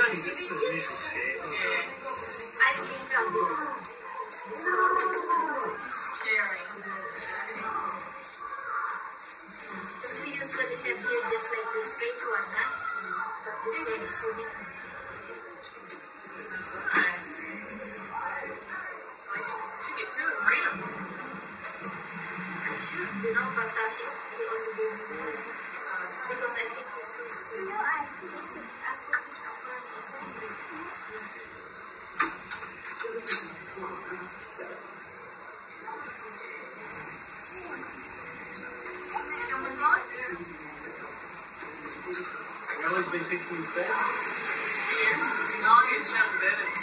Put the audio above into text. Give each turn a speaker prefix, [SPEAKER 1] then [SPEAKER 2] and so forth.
[SPEAKER 1] Is this the initial shape?
[SPEAKER 2] I think scary. Because we usually have here just like the straight one, huh? But this one is for me. Nice. She get two and freedom. You know, but she only gave me one. Because I think this is good. No, I think it's after this first.
[SPEAKER 1] I've always been 16 feet.
[SPEAKER 2] Yeah. No, it's better.